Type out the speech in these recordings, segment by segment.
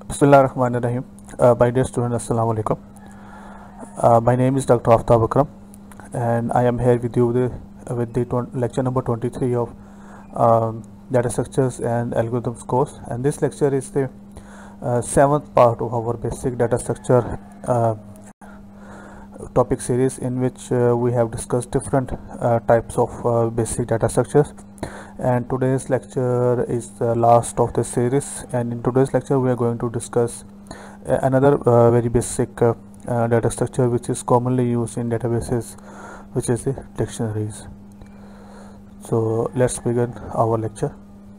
Bismillahirrahmanirrahim. My dear student, Assalamu alaikum. My name is Dr. Aftab Akram, and I am here with you with the lecture number 23 of Data Structures and Algorithms course. And this lecture is the seventh part of our basic data structure topic series, in which we have discussed different types of basic data structures. And today's lecture is the last of this series, and in today's lecture we are going to discuss another very basic data structure which is commonly used in databases, which is the dictionaries. So let's begin our lecture.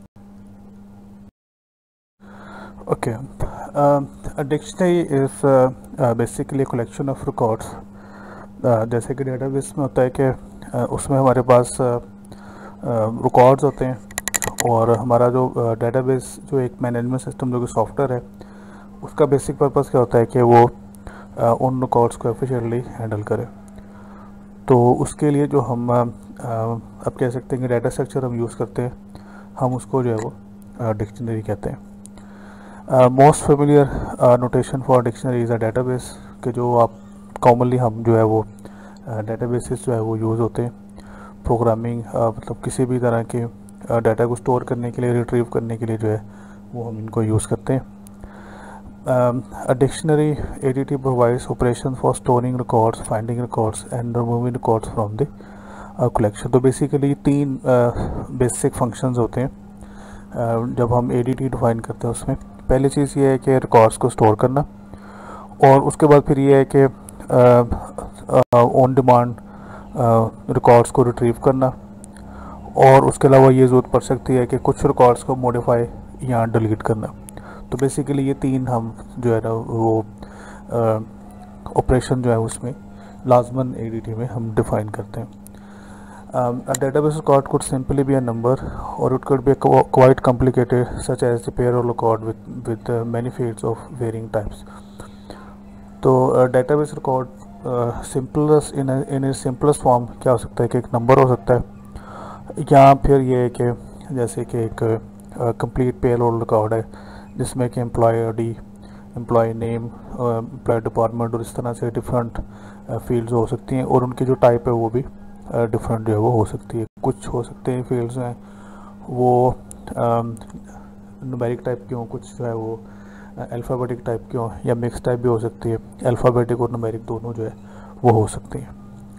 Okay, a dictionary is basically a collection of records. जैसे कि database में होता है कि उसमें हमारे पास records होते हैं, और हमारा जो डेटाबेस जो एक मैनेजमेंट सिस्टम जो कि सॉफ्टवेयर है, उसका बेसिक पर्पस क्या होता है कि वो उन रिकॉर्ड्स को एफिशिएंटली हैंडल करे। तो उसके लिए जो हम अब कह सकते हैं कि डाटा स्ट्रक्चर हम यूज़ करते हैं, हम उसको जो है वो डिक्शनरी कहते हैं। Most familiar notation for dictionary is a database, कि जो आप कॉमनली हम जो है वो डेटाबेसेस जो है वो यूज़ होते हैं प्रोग्रामिंग, मतलब किसी भी तरह के डाटा को स्टोर करने के लिए, रिट्रीव करने के लिए जो है वो हम इनको यूज़ करते हैं। A dictionary ADT provides operation for storing records, finding records and removing records from the collection. तो बेसिकली तीन बेसिक फंक्शंस होते हैं जब हम एडीटी डिफाइन करते हैं। उसमें पहली चीज़ ये है कि रिकॉर्ड्स को स्टोर करना, और उसके बाद फिर ये है कि ऑन डिमांड रिकॉर्ड्स को रिट्रीव करना, और उसके अलावा ये ज़रूरत पड़ सकती है कि कुछ रिकॉर्ड्स को मॉडिफाई या डिलीट करना। तो बेसिकली ये तीन हम जो है ना वो ऑपरेशन जो है उसमें लाजमन एडीटी में हम डिफाइन करते हैं। A database record could simply be a number, or it could be quite complicated, such as the payroll record with many fields of varying types. तो database record simplest in simplest form क्या हो सकता है कि एक number हो सकता है, या फिर ये है कि जैसे कि एक कंप्लीट पेरोल रिकॉर्ड है जिसमें कि employee ID, employee name, employee department और इस तरह से डिफरेंट फील्ड्स हो सकती हैं, और उनकी जो टाइप है वो भी डिफरेंट जो है वो हो सकती है। कुछ हो सकते हैं फील्ड्स हैं वो न्यूमेरिक टाइप की हों, कुछ जो है वो अल्फ़ाबेटिक टाइप की हो, या मिक्स टाइप भी हो सकती है। अल्फ़ाबेटिक और न्यूमेरिक दोनों जो है वो हो सकती हैं।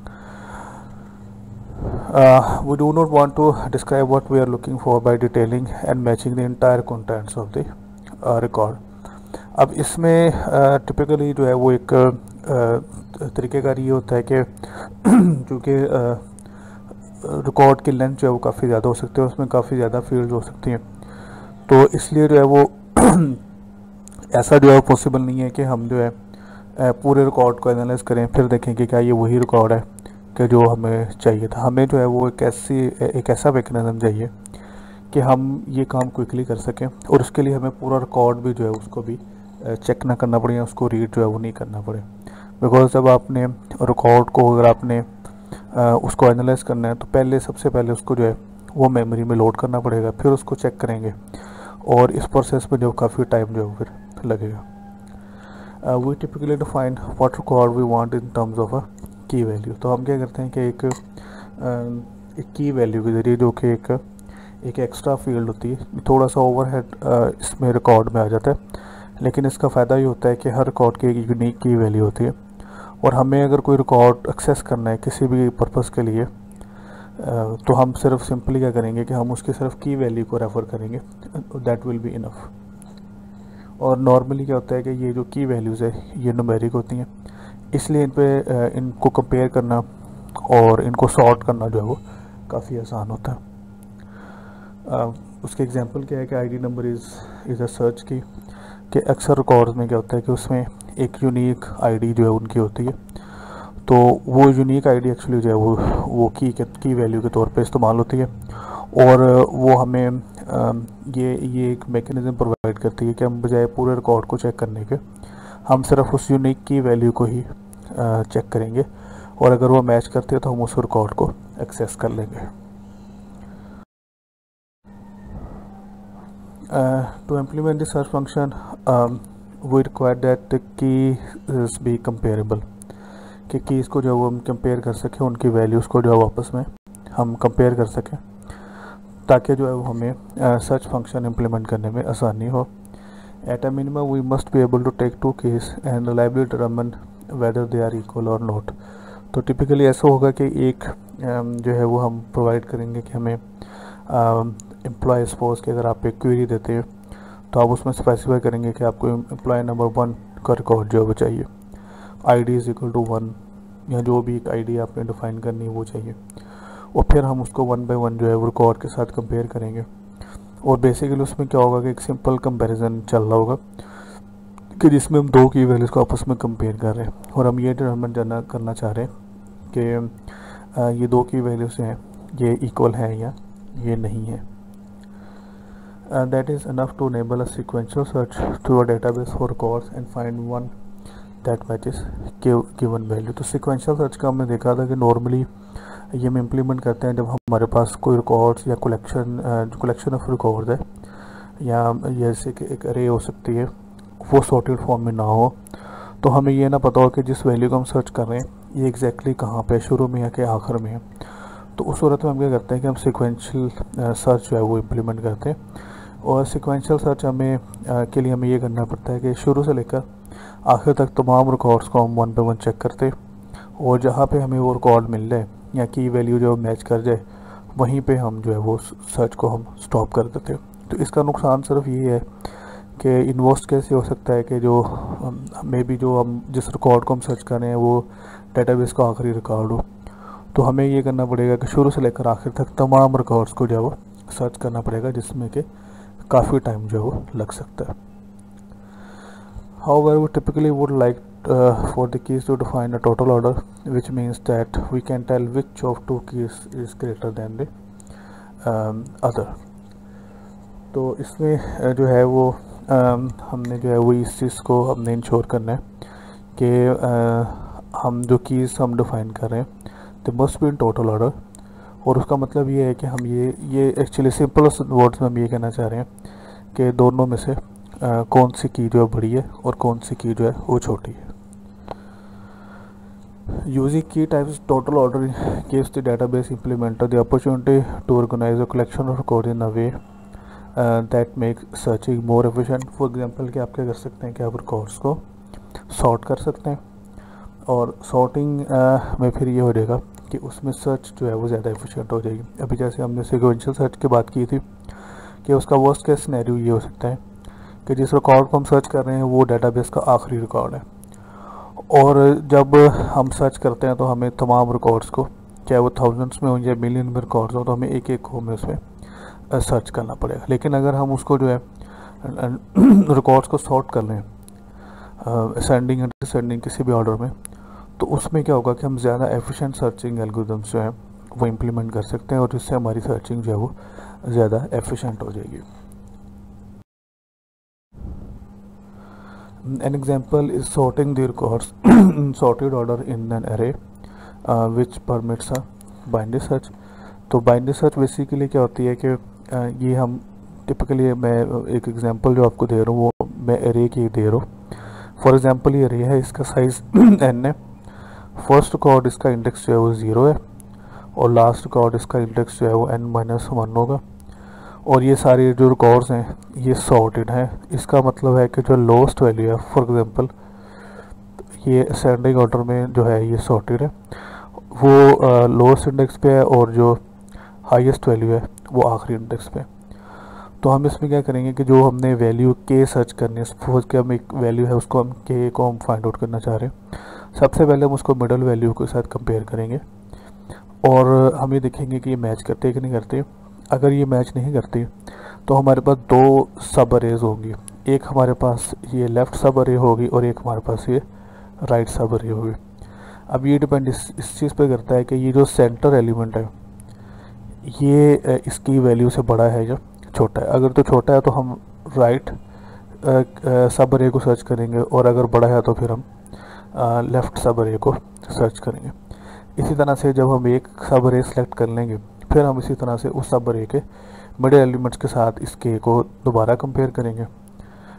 We do not want to describe what we are looking for by detailing and matching the entire contents of the record. अब इसमें टिपिकली जो है वो एक तरीक़ेकार ये होता है कि चूँकि रिकॉर्ड की लेंथ जो है वो काफ़ी ज़्यादा हो सकती है, उसमें काफ़ी ज़्यादा फील्ड्स हो सकती हैं, तो इसलिए जो है वो ऐसा जो है पॉसिबल नहीं है कि हम जो है पूरे रिकॉर्ड को एनालाइज करें फिर देखें कि क्या ये वही रिकॉर्ड है कि जो हमें चाहिए था। हमें जो है वो एक ऐसा मैकेनिज्म चाहिए कि हम ये काम क्विकली कर सकें, और उसके लिए हमें पूरा रिकॉर्ड भी जो है उसको भी चेक ना करना पड़े, उसको रीड जो है वो नहीं करना पड़े। बिकॉज जब आपने रिकॉर्ड को अगर आपने उसको एनालाइज करना है, तो सबसे पहले उसको जो है वो मेमोरी में लोड करना पड़ेगा, फिर उसको चेक करेंगे, और इस प्रोसेस में जो काफ़ी टाइम जो है फिर लगेगा। We typically define what record we want in terms of a key value. तो हम क्या करते हैं कि एक की वैल्यू के ज़रिए, जो कि एक एक्स्ट्रा फील्ड होती है, थोड़ा सा ओवरहेड इसमें रिकॉर्ड में आ जाता है, लेकिन इसका फ़ायदा ये होता है कि हर रिकॉर्ड की एक यूनिक की वैल्यू होती है, और हमें अगर कोई रिकॉर्ड एक्सेस करना है किसी भी पर्पज़ के लिए, तो हम सिर्फ सिंपली क्या करेंगे कि हम उसकी सिर्फ की वैल्यू को रेफ़र करेंगे, दैट विल बी इनफ। और नॉर्मली क्या होता है कि ये जो की वैल्यूज़ है ये न्यूमेरिक होती हैं, इसलिए इनको कंपेयर करना और इनको सॉर्ट करना जो है वो काफ़ी आसान होता है। उसके एग्जांपल क्या है कि ID number is a search key, कि अक्सर रिकॉर्ड्स में क्या होता है कि उसमें एक यूनिक आईडी जो है उनकी होती है, तो वो यूनिक आईडी एक्चुअली जो है वो की वैल्यू के तौर पे इस्तेमाल होती है, और वो हमें ये एक मैकेनिज़्म प्रोवाइड करती है कि हम बजाय पूरे रिकॉर्ड को चेक करने के, हम सिर्फ उस यूनिक की वैल्यू को ही चेक करेंगे, और अगर वो मैच करती है तो हम उस रिकॉर्ड को एक्सेस कर लेंगे। To implement the search function, we require that keys be comparable, कि कीज़ को जो वो हम कंपेयर कर सकें, उनकी वैल्यूज़ को जो है आपस में हम कंपेयर कर सकें, ताकि जो है वो हमें सर्च फंक्शन इम्प्लीमेंट करने में आसानी हो। At a minimum we must be able to take two keys and reliably determine whether they are equal or not. तो टिपिकली ऐसा होगा कि एक जो है वो हम प्रोवाइड करेंगे कि हमें एम्प्लॉय सपोज कि अगर आप एक क्वेरी देते हैं तो आप उसमें स्पेसिफाई करेंगे कि आपको एम्प्लॉय नंबर 1 का रिकॉर्ड जो है वो चाहिए, ID इज़ इक्वल टू 1, या जो भी एक ID आपने डिफ़ाइन करनी है वो चाहिए, और फिर हम उसको 1 बाय 1 जो है वो रिकॉर्ड के साथ कंपेयर करेंगे। और बेसिकली उसमें क्या होगा कि एक सिंपल कंपैरिजन चल रहा होगा कि जिसमें हम दो की वैल्यूज़ को आपस में कंपेयर कर रहे हैं, और हम ये डिटरमिन करना चाह रहे हैं कि ये दो की वैल्यूज़ हैं ये इक्वल हैं या ये नहीं है। That is enough to enable a sequential search through a database for records and find one that matches given value. तो सीक्वेंशियल सर्च का हमने देखा था कि नॉर्मली ये हम इम्प्लीमेंट करते हैं जब हमारे पास कोई रिकॉर्ड्स या कलेक्शन ऑफ रिकॉर्ड्स है, या जैसे कि एक अरे हो सकती है, वो सॉर्टेड फॉर्म में ना हो, तो हमें ये ना पता हो कि जिस वैल्यू को हम सर्च कर रहे हैं ये एग्जैक्टली कहाँ पे, शुरू में या कि आखिर में है। तो उस सूरत में हम क्या करते हैं कि हम सीक्वेंशियल सर्च जो है वो इम्प्लीमेंट करते हैं। और सीक्वेंशियल सर्च हमें के लिए हमें ये करना पड़ता है कि शुरू से लेकर आखिर तक तमाम रिकॉर्ड्स को हम 1 बाय 1 चेक करते, और जहाँ पे हमें वो रिकॉर्ड मिल जाए या की वैल्यू जो मैच कर जाए वहीं पे हम जो है वो सर्च को हम स्टॉप कर देते हैं। तो इसका नुकसान सिर्फ ये है कि इन्वोस्ट कैसे हो सकता है कि जो मे बी जो हम जिस रिकॉर्ड को हम सर्च कर रहे हैं वो डेटाबेस का आखिरी रिकॉर्ड हो, तो हमें ये करना पड़ेगा कि शुरू से लेकर आखिर तक तमाम रिकॉर्ड्स को जो है वो सर्च करना पड़ेगा, जिसमें कि काफ़ी टाइम जो है वो लग सकता है। However, we typically would like for the keys to define a total order, which means that we can tell which of two keys is greater than the other. तो इसमें जो है वो हमने जो है वो इस चीज़ को हमने इंश्योर करना है कि हम जो कीज़ हम डिफ़ाइन कर रहे हैं they must be in total order. और उसका मतलब ये है कि हम ये एक्चुअली सिंपल वर्ड्स में हम ये कहना चाह रहे हैं कि दोनों में से कौन सी की जो है बड़ी है और कौन सी की जो है वो छोटी है। Using key types total order gives the database implementer the opportunity to organize a collection of records in a way that makes searching more efficient. For example कि आप क्या कर सकते हैं कि आप रिकॉर्ड्स को सॉर्ट कर सकते हैं, और सॉर्टिंग में फिर ये हो जाएगा कि उसमें सर्च जो है वो ज़्यादा एफिशिएंट हो जाएगी। अभी जैसे हमने सीक्वेंशियल सर्च की बात की थी कि उसका वर्स्ट केस सिनेरियो ये हो सकता है कि जिस रिकॉर्ड को हम सर्च कर रहे हैं वो डेटाबेस का आखिरी रिकॉर्ड है, और जब हम सर्च करते हैं तो हमें तमाम रिकॉर्ड्स को, चाहे वो थाउजेंड्स में हो या मिलियन में रिकॉर्ड्स हो, तो हमें एक एक को हमें उसमें सर्च करना पड़ेगा। लेकिन अगर हम उसको जो है रिकॉर्ड्स को सॉर्ट कर लें असेंडिंग एंड डिसेंडिंग किसी भी ऑर्डर में, तो उसमें क्या होगा कि हम ज़्यादा एफिशिएंट सर्चिंग एल्गोरिथम्स जो है वो इम्प्लीमेंट कर सकते हैं, और जिससे हमारी सर्चिंग जो है वो ज़्यादा एफिशिएंट हो जाएगी। An example is sorting the records in sorted order in an array which permits a binary search. तो binary search बेसिकली क्या होती है कि ये हम टिपिकली, मैं एक एग्जांपल जो आपको दे रहा हूँ वो मैं array की दे रहा हूँ। फॉर एग्जांपल ये array है, इसका साइज़ n है, फर्स्ट रिकॉर्ड इसका इंडेक्स जो है वो 0 है, और लास्ट रिकॉर्ड इसका इंडेक्स जो है वो n-1 होगा, और ये सारे जो रिकॉर्ड्स हैं ये सॉर्टेड हैं। इसका मतलब है कि जो लोएस्ट वैल्यू है, फॉर एग्जांपल ये असेंडिंग ऑर्डर में जो है ये सॉर्टेड है, वो लोएस्ट इंडेक्स पे है, और जो हाईएस्ट वैल्यू है वो आखिरी इंडेक्स पे। तो हम इसमें क्या करेंगे कि जो हमने वैल्यू के सर्च करनी है, सपोज कि हम एक वैल्यू है उसको हम के को हम फाइंड आउट करना चाह रहे हैं, सबसे पहले हम उसको मिडल वैल्यू के साथ कंपेयर करेंगे, और हम ये देखेंगे कि ये मैच करते हैं कि नहीं करते। अगर ये मैच नहीं करती तो हमारे पास दो सब अरेज होंगी, एक हमारे पास ये लेफ़्ट सब अरे होगी और एक हमारे पास ये राइट सब अरे होगी। अब ये डिपेंड इस चीज़ पे करता है कि ये जो सेंटर एलिमेंट है ये इसकी वैल्यू से बड़ा है या छोटा है। अगर तो छोटा है तो हम राइट सब अरे को सर्च करेंगे, और अगर बड़ा है तो फिर हम लेफ़्ट सब अरे को सर्च करेंगे। इसी तरह से जब हम एक सब अरे सेलेक्ट कर लेंगे, फिर हम इसी तरह से उस सब अरे के मिडिल एलिमेंट्स के साथ इस के को दोबारा कंपेयर करेंगे।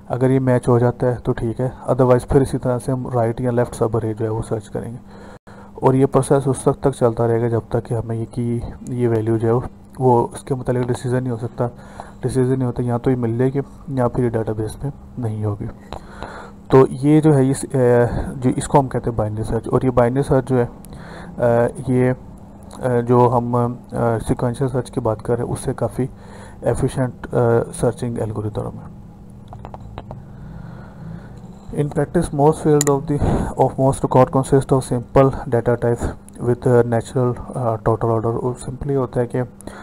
अगर ये मैच हो जाता है तो ठीक है, अदरवाइज़ फिर इसी तरह से हम राइट या लेफ़्ट सब अरे जो है वो सर्च करेंगे। और ये प्रोसेस उस वक्त तक चलता रहेगा जब तक कि हमें ये वैल्यू जो है वो उसके मतलब डिसीज़न नहीं हो सकता। डिसीज़न नहीं होता, या तो ये मिल जाएगी या फिर डेटाबेस में नहीं होगी। तो ये जो है जो इसको हम कहते हैं बाइनरी सर्च। और ये बाइनरी सर्च जो है ये जो हम सिक्वेंशियल सर्च की बात कर रहे हैं उससे काफ़ी एफिशिएंट सर्चिंग एल्गोरिथम है। In practice, most field of most record consist of simple data types with natural total order। और सिंपली होता है कि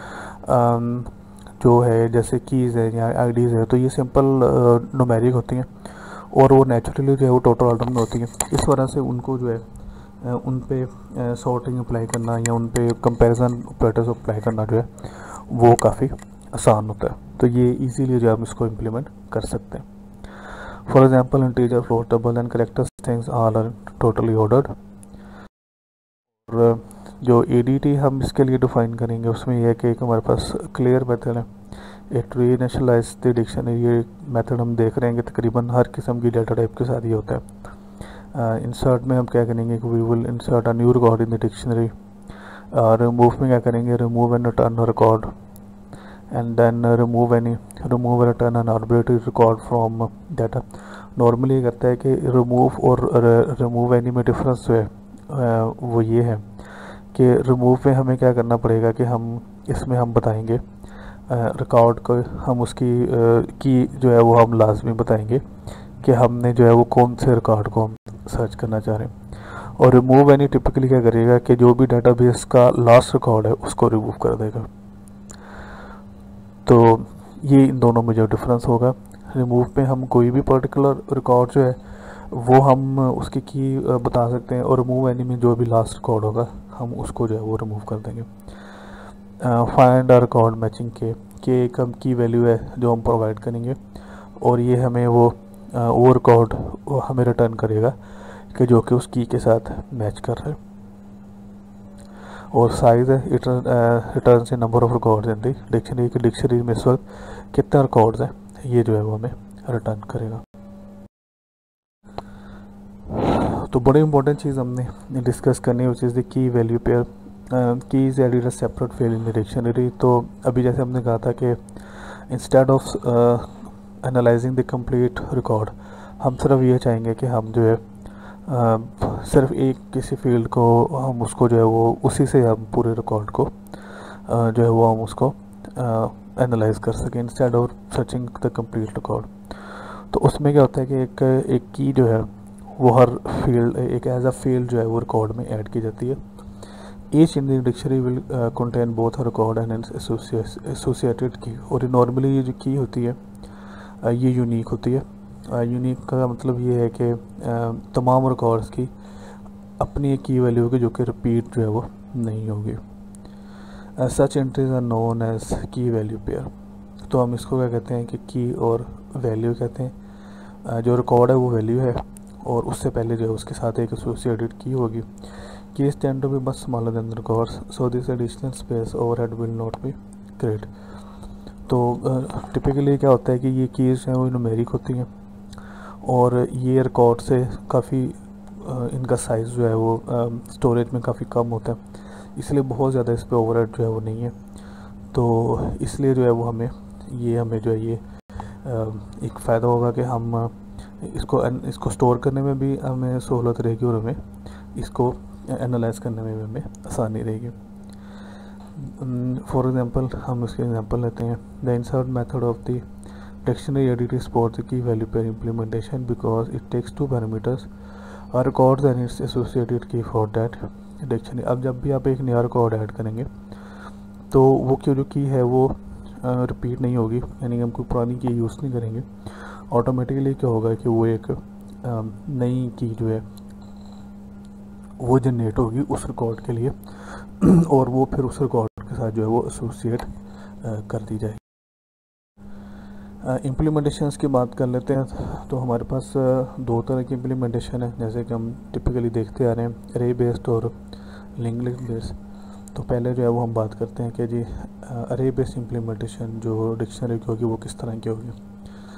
जो है जैसे कीज़ है या आईडीज़ है तो ये सिंपल न्यूमेरिक होती हैं और वो नेचुरली जो है वो टोटल ऑर्डर में होती हैं। इस वजह से उनको जो है उन पे सॉर्टिंग अप्लाई करना या उन पे कंपैरिजन ऑपरेटर्स अप्लाई करना जो है वो काफ़ी आसान होता है। तो ये इजीली जो हम इसको इम्प्लीमेंट कर सकते हैं। For example integer, float, double and character things all are totally ordered. और जो एडीटी हम इसके लिए डिफाइन करेंगे उसमें यह है कि एक हमारे पास क्लियर मेथड है, एक रीइनिशियलाइज द डिक्शनरी। ये मेथड हम देख रहे हैं कि तकरीबन हर किस्म की डाटा टाइप के साथ ये होता है। इंसर्ट में हम क्या करेंगे कि we will insert a new record in the dictionary. Remove में क्या करेंगे, remove and return record, and then remove and return an arbitrary record from data। Normally ये करता है कि remove और remove any में डिफरेंस जो है वो ये है कि remove में हमें क्या करना पड़ेगा कि हम इसमें हम बताएंगे रिकॉर्ड को, हम उसकी की जो है वो हम लाजमी बताएंगे कि हमने जो है वो कौन से रिकॉर्ड को हम सर्च करना चाह रहे हैं। और रिमूव एनी टिपिकली क्या करेगा कि जो भी डाटाबेस का लास्ट रिकॉर्ड है उसको रिमूव कर देगा। तो ये इन दोनों में जो डिफरेंस होगा, रिमूव पे हम कोई भी पर्टिकुलर रिकॉर्ड जो है वो हम उसकी की बता सकते हैं, और रिमूव एनी में जो भी लास्ट रिकॉर्ड होगा हम उसको जो है वो रिमूव कर देंगे। फाइंड रिकॉर्ड मैचिंग के एक हम की वैल्यू है जो हम प्रोवाइड करेंगे और ये हमें वो रिकॉर्ड हमें रिटर्न करेगा कि जो कि उस की के साथ मैच कर रहा है। और साइज है रिटर्न से number of records in the dictionary की डिक्शनरी में इस वक्त कितने रिकॉर्ड्स हैं ये जो है वो हमें रिटर्न करेगा। तो बड़ी इंपॉर्टेंट चीज़ हमने डिस्कस करनी है which is the key value pair. Key is added a separate field in the dictionary. तो अभी जैसे हमने कहा था कि instead of analysing the complete record हम सिर्फ ये चाहेंगे कि हम जो है सिर्फ एक किसी फील्ड को हम उसको जो है वो उसी से हम पूरे रिकॉर्ड को जो है वो हम उसको एनालाइज कर सकें instead of searching the complete record. तो उसमें क्या होता है कि एक की जो है वो हर फील्ड एक एज अ फील्ड जो है वो रिकॉर्ड में ऐड की जाती है। Each in the dictionary will contain both record and associated key. और नॉर्मली ये जो की होती है ये यूनिक होती है। यूनिक का मतलब ये है कि तमाम रिकॉर्ड्स की अपनी एक की वैल्यू होगी जो कि रिपीट जो है वो नहीं होगी। Such entries are known as key value pair. तो हम इसको क्या कहते हैं कि की और वैल्यू कहते हैं। जो रिकॉर्ड है वो वैल्यू है और उससे पहले जो है उसके साथ एक एसोसिएटेड की होगी। Keys tend to be much smaller than records so this additional space overhead will not be create. तो टिपिकली क्या होता है कि ये कीज़ हैं वो न्यूमेरिक होती हैं और ये रिकॉर्ड से काफ़ी इनका साइज़ जो है वो स्टोरेज में काफ़ी कम होता है, इसलिए बहुत ज़्यादा इस पर ओवरहेड जो है वो नहीं है। तो इसलिए जो है वो हमें जो है ये एक फ़ायदा होगा कि हम इसको स्टोर करने में भी हमें सहूलत रहेगी और हमें इसको एनालाइज करने में भी हमें आसानी रहेगी। फॉर एग्ज़ाम्पल हम इसके एग्जांपल लेते हैं। The insert method of the dictionary ADT supports the key value pair implementation because it takes two parameters, a records and its associated key for that dictionary। अब जब भी आप एक नया रिकॉर्ड ऐड करेंगे तो वो जो की है वो रिपीट नहीं होगी, यानी कि हम कोई पुरानी की यूज़ नहीं करेंगे। ऑटोमेटिकली क्या होगा कि वो एक नई की जो है वो जनरेट होगी उस रिकॉर्ड के लिए और वो फिर उस रिकॉर्ड के साथ जो है वो एसोसिएट कर दी जाएगी। इम्प्लीमेंटेशंस की बात कर लेते हैं। तो हमारे पास दो तरह की इम्प्लीमेंटेशन है जैसे कि हम टिपिकली देखते आ रहे हैं, अरे बेस्ड और लिंक्ड लिस्ट बेस्ड। तो पहले जो है वो हम बात करते हैं कि जी अरे बेस्ड इम्प्लीमेंटेशन जो डिक्शनरी की होगी वो किस तरह की होगी।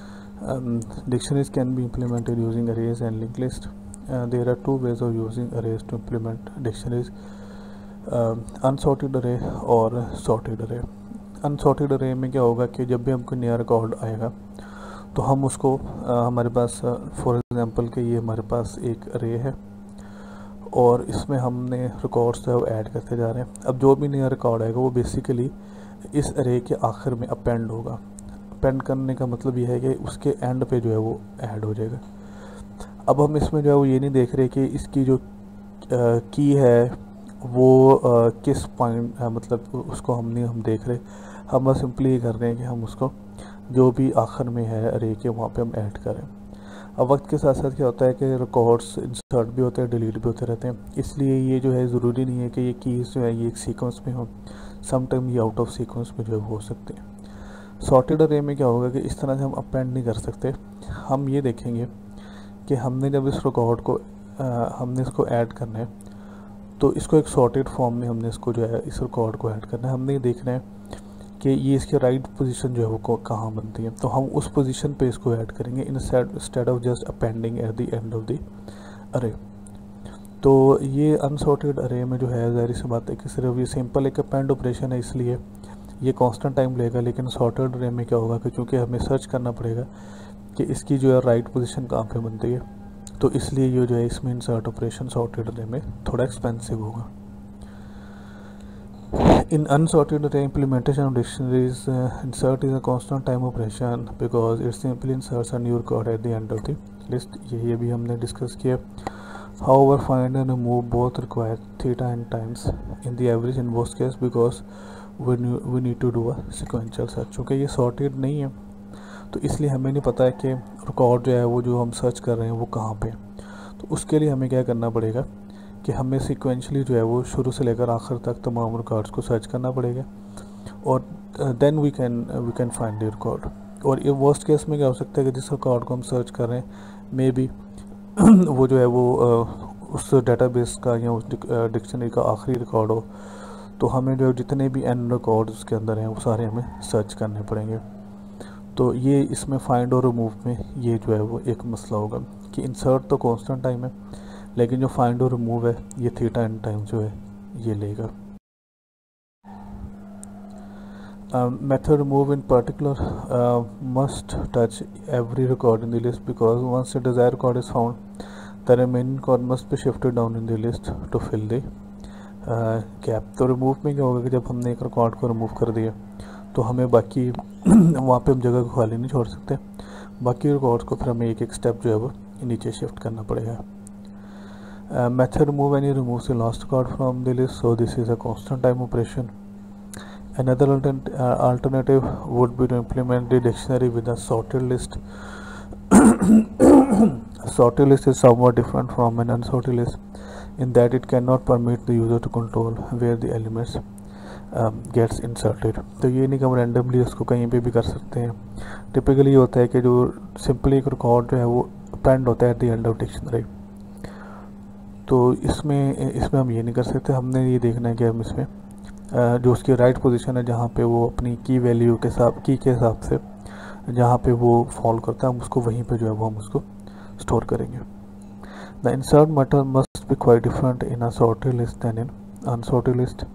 dictionaries can be implemented using arrays and linked list. There are two ways of using arrays to implement dictionaries, unsorted array और सॉर्टेड अरे। अनसॉर्टेड अरे में क्या होगा कि जब भी हमको नया रिकॉर्ड आएगा तो हम उसको हमारे पास फॉर एग्जांपल के ये हमारे पास एक अरे है और इसमें हमने रिकॉर्ड्स जो है ऐड करते जा रहे हैं। अब जो भी नया रिकॉर्ड आएगा वो बेसिकली इस अरे के आखिर में अपेंड होगा। अपेंड करने का मतलब ये है कि उसके एंड पे जो है वो ऐड हो जाएगा। अब हम इसमें जो है वो ये नहीं देख रहे कि इसकी जो की है वो किस पॉइंट मतलब उसको हम देख रहे, हम बस सिंपली ये कर रहे हैं कि हम उसको जो भी आखिर में है अरे के वहाँ पे हम ऐड करें। अब वक्त के साथ साथ क्या होता है कि रिकॉर्ड्स इंसर्ट भी होते हैं, डिलीट भी होते रहते हैं, इसलिए ये जो है ज़रूरी नहीं है कि ये कीज़ जो है ये एक सीक्वेंस में हो, समटाइम ये आउट ऑफ सीक्वेंस में जो है हो सकते हैं। सॉर्टेड अरे में क्या होगा कि इस तरह से हम अपेंड नहीं कर सकते। हम ये देखेंगे कि हमने जब इस रिकॉर्ड को हमने इसको ऐड करना है तो इसको एक सॉर्टेड फॉर्म में हमने इसको जो है इस रिकॉर्ड को ऐड करना है। हमने ये देखना है कि ये इसके राइट पोजीशन जो है वो कहाँ बनती है, तो हम उस पोजीशन पे इसको ऐड करेंगे instead of just appending at the end of the array. तो ये अनसॉर्टेड अरे में जो है ज़ाहिर सी बात है कि सिर्फ ये सिंपल एक अपेंड ऑपरेशन है, इसलिए ये कांस्टेंट टाइम लेगा। लेकिन सॉर्टेड अरे में क्या होगा कि चूँकि हमें सर्च करना पड़ेगा कि इसकी जो है राइट पोजीशन कहाँ पे बनती है, तो इसलिए ये जो है इसमें इंसर्ट ऑपरेशन सॉर्टेड अरे में थोड़ा एक्सपेंसिव होगा। In unsorted array implementation of dictionaries, insert is a constant time operation because it simply inserts a new record at the end of the list. ये भी हमने डिस्कस किया। However, find and remove both require theta and times in the average in both case because we need to do a sequential search। चूँकि ये sorted नहीं है तो इसलिए हमें नहीं पता है कि रिकॉर्ड जो है वो जो हम सर्च कर रहे हैं वो कहाँ पे, तो उसके लिए हमें क्या करना पड़ेगा कि हमें सीक्वेंशली जो है वो शुरू से लेकर आखिर तक तमाम रिकॉर्ड्स को सर्च करना पड़ेगा और then we can find the record. और ये वर्स्ट केस में क्या हो सकता है कि जिस रिकॉर्ड को हम सर्च कर रहे हैं मे बी वो जो है वो उस डेटाबेस का या उस डिक्शनरी का आखिरी रिकॉर्ड हो, तो हमें जो जितने भी एन रिकॉर्ड उसके अंदर हैं वो सारे हमें सर्च करने पड़ेंगे। तो ये इसमें फाइंड और रिमूव में ये जो है वो एक मसला होगा कि इंसर्ट तो कांस्टेंट टाइम है लेकिन जो फाइंड और रिमूव है ये थीटा एंड टाइम जो है ये लेगा। Method remove in particular must touch every record in the list because once the desired record is found the remaining record must be shifted down in the list to fill the gap. तो remove में क्या होगा कि जब हमने एक record को remove कर दिया तो हमें बाकी वहाँ पे हम जगह को खाली नहीं छोड़ सकते, बाकी रिकॉर्ड्स को फिर हमें एक एक स्टेप जो है वो नीचे शिफ्ट करना पड़ेगा। Method remove any removes the last record from the list, so this is a constant time operation. Another alternative would be to implement the dictionary with a sorted list. A sorted list is somewhat different from an unsorted list in that it cannot permit the user to control where the elements gets inserted। तो ये नहीं कि हम randomly उसको कहीं पे भी कर सकते हैं। टिपिकली ये होता है कि जो सिंपली एक रिकॉर्ड जो है वो अपेंड होता है at the end of dictionary, तो इसमें हम ये नहीं कर सकते। हमने ये देखना है कि हम इसमें जो उसकी राइट पोजीशन है जहाँ पे वो अपनी की वैल्यू के हिसाब से जहाँ पे वो फॉल करता है हम उसको वहीं पे जो है वो हम उसको स्टोर करेंगे। The insert method must be quite different in a sorted list than in unsorted list.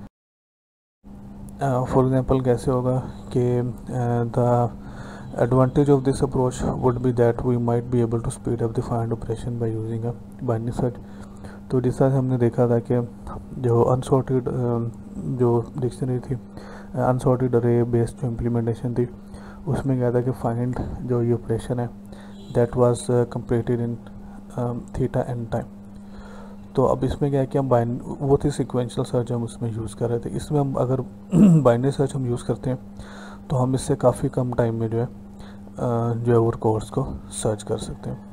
For example कैसे होगा कि the advantage of this approach would be that we might be able to speed up the find operation by using a binary search। तो जिस तरह से हमने देखा था कि जो अनसॉर्टेड जो डिक्शनरी थी, अनसॉर्टेड अरे बेस्ड जो इम्प्लीमेंटेशन थी उसमें क्या था कि फाइंड जो ये ऑपरेशन है that was completed in theta n time. तो अब इसमें क्या है कि हम वो थी सिक्वेंशियल सर्च हम उसमें यूज़ कर रहे थे। इसमें हम अगर बाइनरी सर्च हम यूज़ करते हैं तो हम इससे काफ़ी कम टाइम में जो है वो रिकॉर्ड्स को सर्च कर सकते हैं।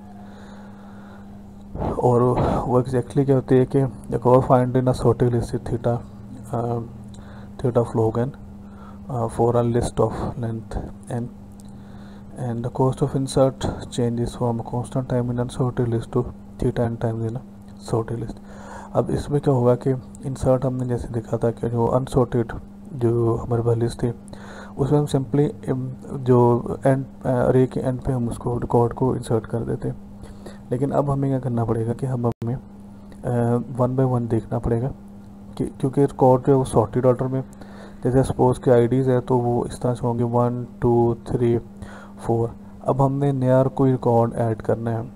और वो एग्जैक्टली क्या होती है कि record find in a sorted list theta of log n for a list of length n and the cost of insert changes from constant time in unsorted list to theta n time in a sorted list. अब इसमें क्या होगा कि insert हमने जैसे देखा था कि जो अनसॉर्टेड जो हमारे पास लिस्ट थी उसमें हम सिंपली जो एंड अरे के एंड पे हम उसको रिकॉर्ड को इंसर्ट कर देते हैं। लेकिन अब हमें क्या करना पड़ेगा कि हमें वन बाय वन देखना पड़ेगा कि क्योंकि रिकॉर्ड जो है वो सॉर्टेड ऑर्डर में, जैसे सपोज के आईडीज़ है तो वो इस तरह से होंगे 1 2 3 4। अब हमने नया कोई रिकॉर्ड ऐड करना है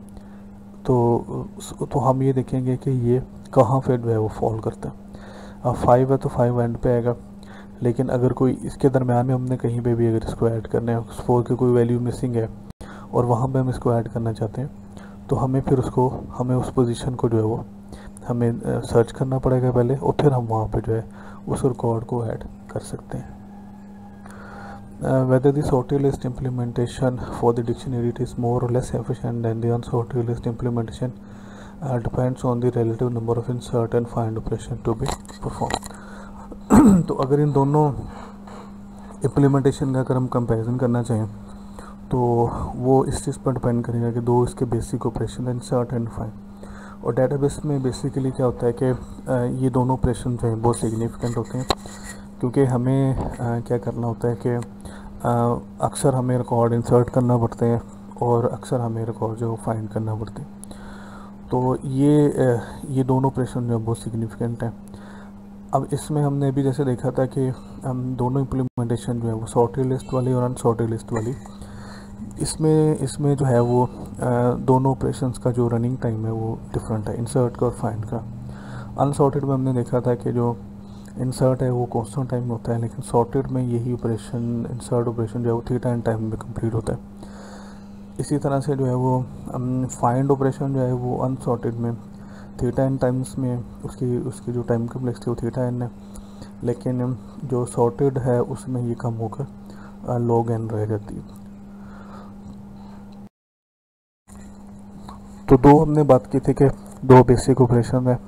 तो हम ये देखेंगे कि ये कहाँ पे जो है वो फॉल करता है। अब 5 है तो 5 एंड पे आएगा, लेकिन अगर कोई इसके दरम्यान में हमने कहीं पे भी अगर इसको ऐड करना है, सपोज की कोई वैल्यू मिसिंग है और वहाँ पे हम इसको ऐड करना चाहते हैं, तो हमें फिर हमें उस पोजीशन को जो है वो हमें सर्च करना पड़ेगा पहले, और फिर हम वहाँ पे जो है उस रिकॉर्ड को ऐड कर सकते हैं। Whether the sorted list implementation for the dictionary it is more or less efficient than the unsorted list implementation depends on the relative number of insert and find operation to be performed। तो अगर इन दोनों implementation का अगर हम comparison करना चाहें तो वो इस चीज़ पर डिपेंड करेगा कि दो इसके basic operation insert and find. और डेटाबेस में बेसिकली क्या होता है कि ये दोनों ऑपरेशन जो हैं बहुत सिग्निफिकेंट होते हैं, क्योंकि हमें क्या करना होता है कि अक्सर हमें रिकॉर्ड इंसर्ट करना पड़ते हैं और अक्सर हमें रिकॉर्ड जो फाइंड करना पड़ते हैं। तो ये दोनों ऑपरेशन जो है बहुत सिग्निफिकेंट हैं। अब इसमें हमने अभी जैसे देखा था कि हम दोनों इम्प्लीमेंटेशन जो है वो सॉर्टेड लिस्ट वाली और अनसॉर्टेड लिस्ट वाली, इसमें जो है वो दोनों ऑपरेशंस का जो रनिंग टाइम है वो डिफरेंट है, इंसर्ट का और फाइंड का। अनसॉर्टेड में हमने देखा था कि जो इंसर्ट है वो कांस्टेंट टाइम में होता है, लेकिन सॉर्टेड में यही ऑपरेशन इंसर्ट ऑपरेशन जो है वो थीटा एंड टाइम में कंप्लीट होता है। इसी तरह से जो है वो फाइंड ऑपरेशन जो है वो अनसॉर्टेड में थीटा एन टाइम्स में उसकी जो टाइम कम्प्लेक्सिटी वो थीटा एन है, लेकिन जो सॉर्टेड है उसमें ये कम होकर लॉग एन रह जाती है। तो दो हमने बात की थी कि दो बेसिक ऑपरेशन है,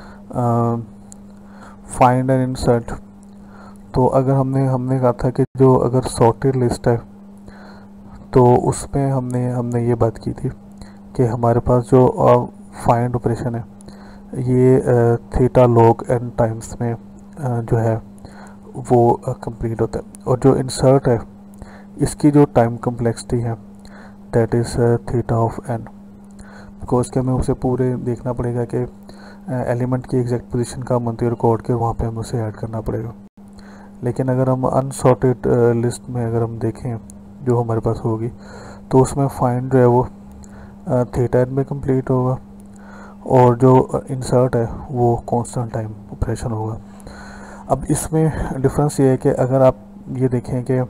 फाइंड एंड इंसर्ट। तो अगर हमने कहा था कि जो अगर सॉर्टेड लिस्ट है तो उसमें हमने ये बात की थी कि हमारे पास जो फाइंड ऑपरेशन है ये थीटा लॉग एन टाइम्स में जो है वो कंप्लीट होता है, और जो इंसर्ट है इसकी जो टाइम कम्प्लेक्सिटी है that is theta of n, because के हमें उसे पूरे देखना पड़ेगा कि एलिमेंट की एग्जैक्ट पोजीशन का मंत्री रिकॉर्ड के वहाँ पे हमें उसे ऐड करना पड़ेगा। लेकिन अगर हम अनसॉर्टेड लिस्ट में अगर हम देखें जो हमारे पास होगी तो उसमें फाइंड जो है वो थीटा एन में कंप्लीट होगा, और जो इंसर्ट है वो कांस्टेंट टाइम ऑपरेशन होगा। अब इसमें डिफरेंस ये है कि अगर आप ये देखें कि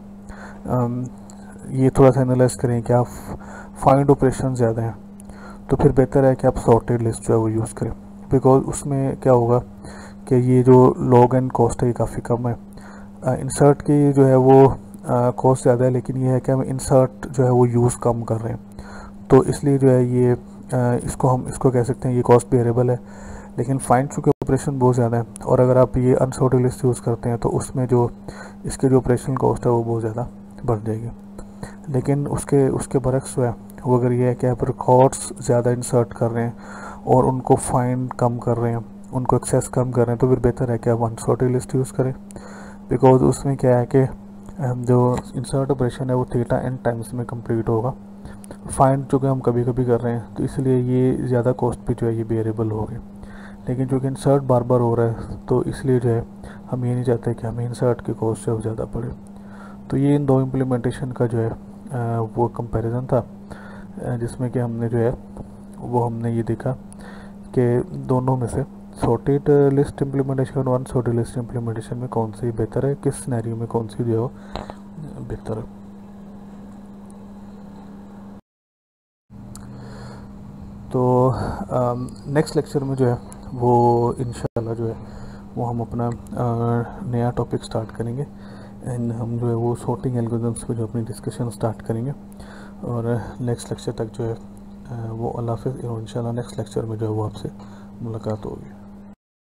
ये थोड़ा सा एनालाइज करें कि आप फाइंड ऑपरेशन ज़्यादा हैं तो फिर बेहतर है कि आप सॉर्टेड लिस्ट जो है वो यूज़ करें, बिकॉज उसमें क्या होगा कि ये जो लॉग एंड कॉस्ट है ये काफ़ी कम है। इंसर्ट की जो है वो कॉस्ट ज़्यादा है, लेकिन ये है कि हम इंसर्ट जो है वो यूज़ कम कर रहे हैं, तो इसलिए जो है ये इसको कह सकते हैं ये कॉस्ट वेरिएबल है। लेकिन फाइंड चूँकि ऑपरेशन बहुत ज़्यादा है, और अगर आप ये अनसॉर्टेड लिस्ट यूज़ करते हैं तो उसमें जो इसके जो ऑपरेशन कॉस्ट है वो बहुत ज़्यादा बढ़ जाएगी। लेकिन उसके बरक्स जो है वो अगर ये है कि आप रिकॉर्ड्स ज़्यादा इंसर्ट कर रहे हैं और उनको फाइंड कम कर रहे हैं, उनको एक्सेस कम कर रहे हैं, तो फिर बेहतर है कि आप अनसॉर्टेड लिस्ट यूज़ करें, बिकॉज उसमें क्या है कि जो इंसर्ट ऑपरेशन है वो थीटा एन टाइम्स में कंप्लीट होगा। फाइंड चूँकि हम कभी कभी कर रहे हैं तो इसलिए ये ज़्यादा कॉस्ट भी जो है ये वेरिएबल हो गए, लेकिन चूँकि इंसर्ट बार बार हो रहा है तो इसलिए जो है हम ये नहीं चाहते कि हमें इंसर्ट की कॉस्ट जो है ज़्यादा पड़े। तो ये इन दो इम्प्लीमेंटेशन का जो है वो कंपैरिजन था, जिसमें कि हमने जो है वो हमने ये देखा कि दोनों में से सॉर्टेड लिस्ट इम्प्लीमेंटेशन और अनसॉर्टेड लिस्ट इम्प्लीमेंटेशन में कौन सी बेहतर है, किस सिनेरियो में कौन सी जो है बेहतर है। तो नेक्स्ट लेक्चर में जो है वो इंशाल्लाह जो है वो हम अपना नया टॉपिक स्टार्ट करेंगे, एंड हम जो है वो सॉर्टिंग एल्गोरिथम्स पे जो अपनी डिस्कशन स्टार्ट करेंगे। और नेक्स्ट लेक्चर तक जो है वो अल्लाह हाफ़िज़, और इंशाल्लाह नेक्स्ट लेक्चर में जो है वो आपसे मुलाकात होगी।